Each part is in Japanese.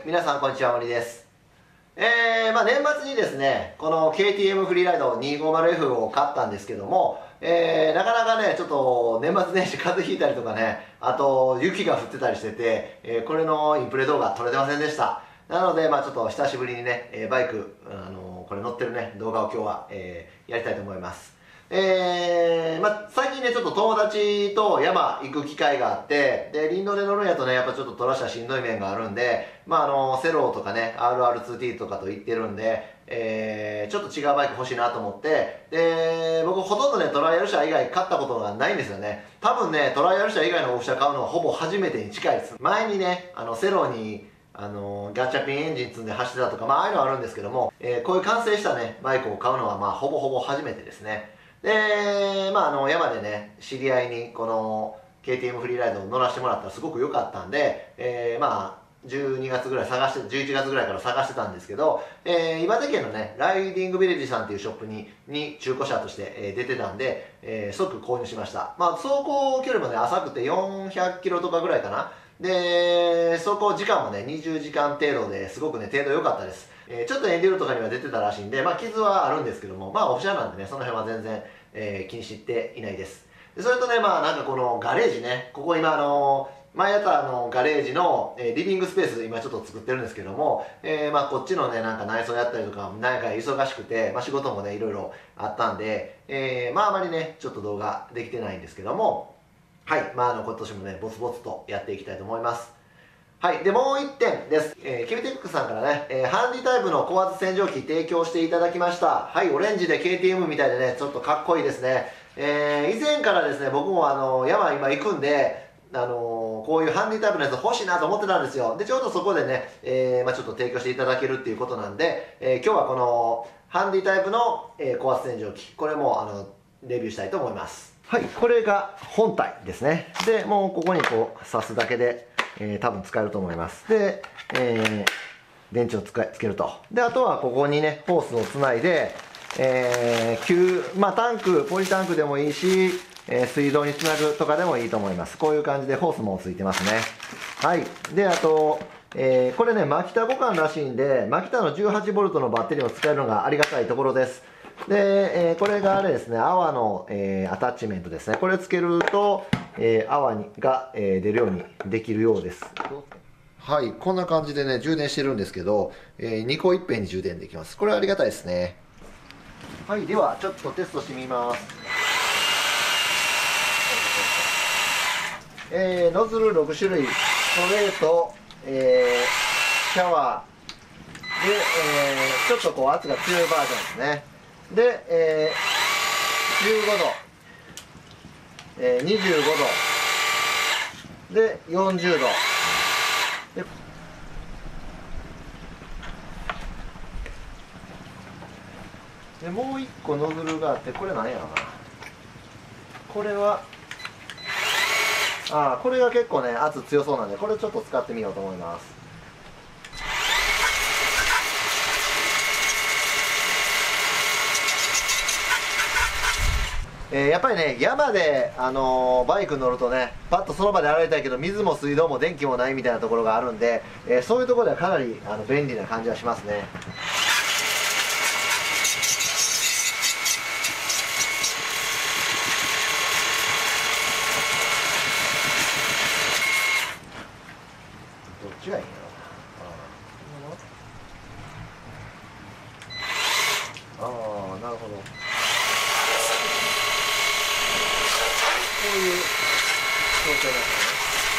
皆さんこんにちは、森です。年末にですね、この KTM フリーライド 250F を買ったんですけども、なかなかね、ちょっと年末年始風邪ひいたりとかね、あと雪が降ってたりしてて、これのインプレ動画撮れてませんでした。なので、ちょっと久しぶりにね、バイク、これ乗ってるね、動画を今日は、やりたいと思います。最近ね、ちょっと友達と山行く機会があって、で、林道で乗るんやとね、やっぱちょっとトラッシャーしんどい面があるんで、セローとかね、RR2T とかと行ってるんで、ちょっと違うバイク欲しいなと思って、で、僕ほとんどね、トライアル車以外買ったことがないんですよね。多分ね、トライアル車以外のオフ車買うのはほぼ初めてに近いです。前にね、セローに、ガチャピンエンジン積んで走ってたとか、ああいうのはあるんですけども、こういう完成したね、バイクを買うのはほぼほぼ初めてですね。で、山でね、知り合いにこの KTM フリーライドを乗らせてもらったらすごく良かったんで、12月ぐらい探して、11月ぐらいから探してたんですけど、岩手県のね、ライディングビレッジさんっていうショップに中古車として、出てたんで、即購入しました。走行距離もね、浅くて400キロとかぐらいかな。で、走行時間もね、20時間程度ですごくね、程度良かったです。ちょっとエンデューロとかには出てたらしいんで、傷はあるんですけども、オフ車なんでね、その辺は全然、気にしていないです。でそれとね、なんかこのガレージね、ここ今前やったガレージの、リビングスペース今ちょっと作ってるんですけども、こっちのね、なんか内装やったりとか、なんか忙しくて、仕事もね、いろいろあったんで、あまりね、ちょっと動画できてないんですけども、はい、今年もね、ボツボツとやっていきたいと思います。はい。で、もう1点です。キビテックさんからね、ハンディタイプの高圧洗浄機提供していただきました。はい、オレンジで KTM みたいでね、ちょっとかっこいいですね。以前からですね、僕も山今行くんで、こういうハンディタイプのやつ欲しいなと思ってたんですよ。で、ちょうどそこでね、ちょっと提供していただけるっていうことなんで、今日はこのハンディタイプの、高圧洗浄機、これもレビューしたいと思います。はい、これが本体ですね。で、もうここにこう挿すだけで、多分使えると思います。で、電池をつけると。で、あとはここにね、ホースをつないで、タンク、ポリタンクでもいいし、水道につなぐとかでもいいと思います。こういう感じでホースもついてますね。はい。で、あと、これね、マキタ互換らしいんで、マキタの 18V のバッテリーを使えるのがありがたいところです。で、これがあれですね、泡の、アタッチメントですね。これつけると、泡が、出るようにできるようです。はい、こんな感じでね、充電してるんですけど、2個いっぺんに充電できます。これはありがたいですね。はい、ではちょっとテストしてみます。ノズル6種類、ストレート、シャワーで、ちょっとこう圧が強いバージョンですね。で、15度、25度で40度で、もう1個ノズルがあって、これ何やろな、これはこれが結構ね圧強そうなんで、これちょっと使ってみようと思います。やっぱりね、山で、バイク乗るとね、パッとその場で洗いたいけど、水も水道も電気もないみたいなところがあるんで、そういうところではかなり便利な感じはしますね。どっちがいいんやろ。なるほど。こういう調整なんですね。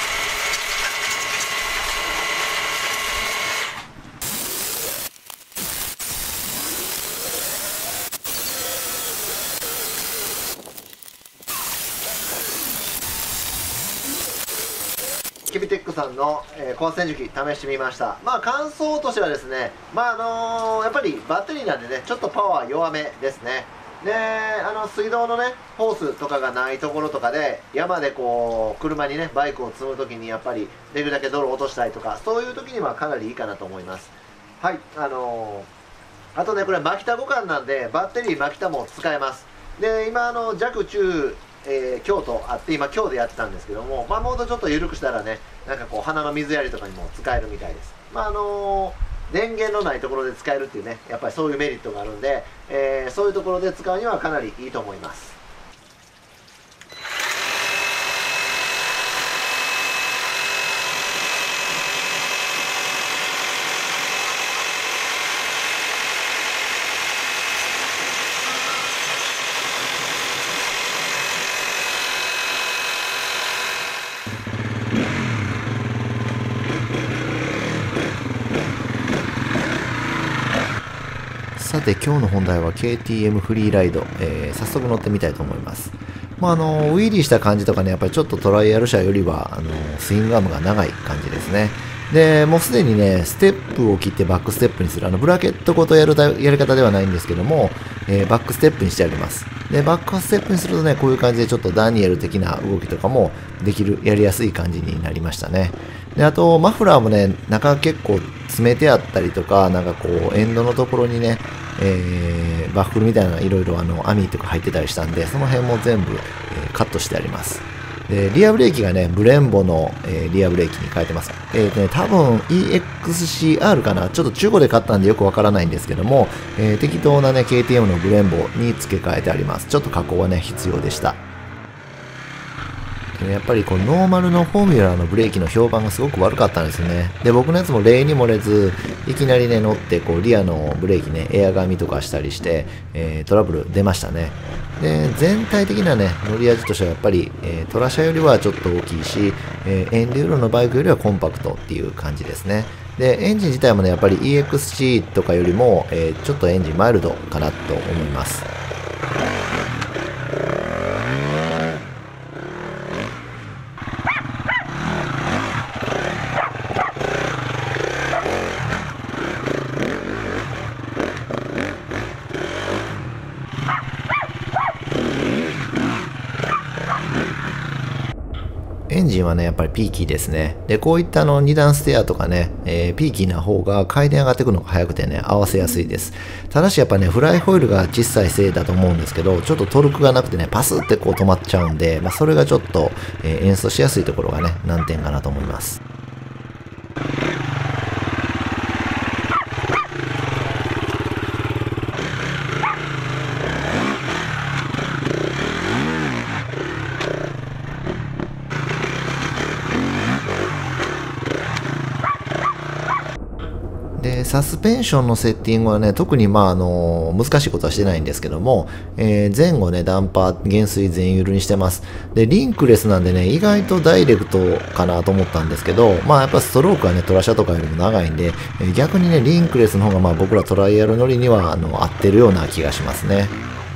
キビテックさんの、高圧洗浄機試してみました。感想としてはですね、やっぱりバッテリーなんでね、ちょっとパワー弱めですね。で、水道のね、ホースとかがないところとかで、山でこう、車にね、バイクを積むときにやっぱり、できるだけ泥を落としたりとか、そういうときにはかなりいいかなと思います。はい、あとね、これ、マキタ互換なんで、バッテリーマキタも使えます。で、今、弱中、強とあって、今強でやってたんですけども、モードちょっと緩くしたらね、なんかこう、鼻の水やりとかにも使えるみたいです。 電源のないところで使えるっていうね、やっぱりそういうメリットがあるんで、そういうところで使うにはかなりいいと思います。さて今日の本題は KTM フリーライド、早速乗ってみたいと思います。ウィーリーした感じとかね、やっぱりちょっとトライアル車よりはスイングアームが長い感じですね。で、もうすでにね、ステップを切ってバックステップにする、ブラケットごとやり方ではないんですけども、バックステップにしてあります。で、バックステップにするとね、こういう感じでちょっとダニエル的な動きとかもできる、やりやすい感じになりましたね。で、あと、マフラーもね、中結構詰めてあったりとか、なんかこう、エンドのところにね、バッフルみたいなのがいろいろ網とか入ってたりしたんで、その辺も全部、カットしてあります。で、リアブレーキがね、ブレンボの、リアブレーキに変えてます。多分 EXCR かな。ちょっと中古で買ったんでよくわからないんですけども、適当なね、KTM のブレンボに付け替えてあります。ちょっと加工はね、必要でした。やっぱりこうノーマルのフォーミュラーのブレーキの評判がすごく悪かったんですよね。で、僕のやつも例に漏れず、いきなりね、乗ってこうリアのブレーキね、エアガミとかしたりして、トラブル出ましたね。で、全体的なね、乗り味としてはやっぱり、トラ車よりはちょっと大きいし、エンデューロのバイクよりはコンパクトっていう感じですね。で、エンジン自体もね、やっぱり EXC とかよりも、ちょっとエンジンマイルドかなと思います。エンジンはね、やっぱりピーキーですね。で、こういった2段ステアとかね、ピーキーな方が回転上がっていくのが早くてね、合わせやすいです。ただしやっぱね、フライホイールが小さいせいだと思うんですけど、ちょっとトルクがなくてね、パスってこう止まっちゃうんで、それがちょっと、演奏しやすいところがね、難点かなと思います。で、サスペンションのセッティングはね、特に難しいことはしてないんですけども、前後ね、ダンパー、減衰全ユールにしてます。で、リンクレスなんでね、意外とダイレクトかなと思ったんですけど、やっぱストロークはね、トラ車とかよりも長いんで、逆にね、リンクレスの方が僕らトライアル乗りには合ってるような気がしますね。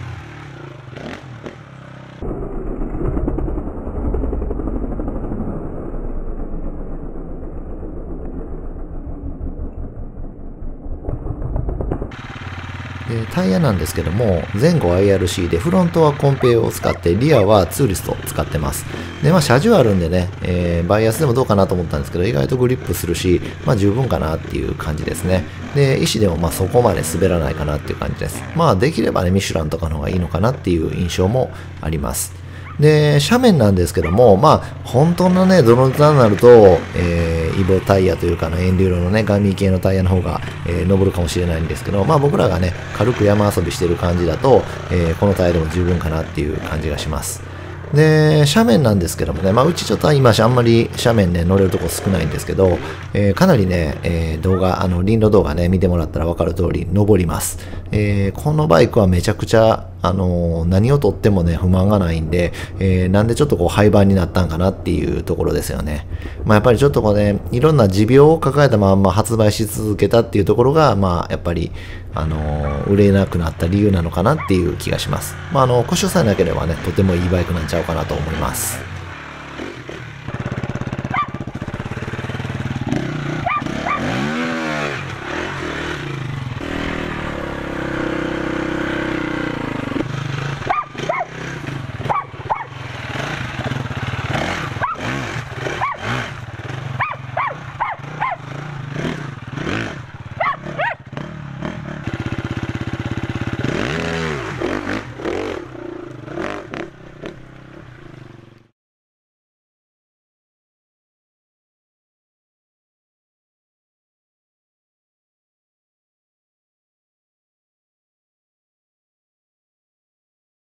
タイヤなんですけども、前後 IRC でフロントはコンペイを使って、リアはツーリストを使ってます。で、車重あるんでね、バイアスでもどうかなと思ったんですけど、意外とグリップするし、十分かなっていう感じですね。で、石でもそこまで滑らないかなっていう感じです。できればね、ミシュランとかの方がいいのかなっていう印象もあります。で、斜面なんですけども、本当のね、泥沼になると、イボタイヤというかエンデューロのね、ガミ系のタイヤの方が、登るかもしれないんですけど、僕らがね、軽く山遊びしてる感じだと、このタイヤでも十分かなっていう感じがします。で、斜面なんですけどもね、うちちょっと今あんまり斜面ね、乗れるとこ少ないんですけど、かなりね、林道動画ね、見てもらったら分かる通り、登ります。このバイクはめちゃくちゃ、何をとってもね、不満がないんで、なんでちょっと廃盤になったんかなっていうところですよね。やっぱりちょっといろんな持病を抱えたまんま発売し続けたっていうところが、やっぱり、売れなくなった理由なのかなっていう気がします。故障さえなければね、とてもいいバイクなんちゃうかなと思います。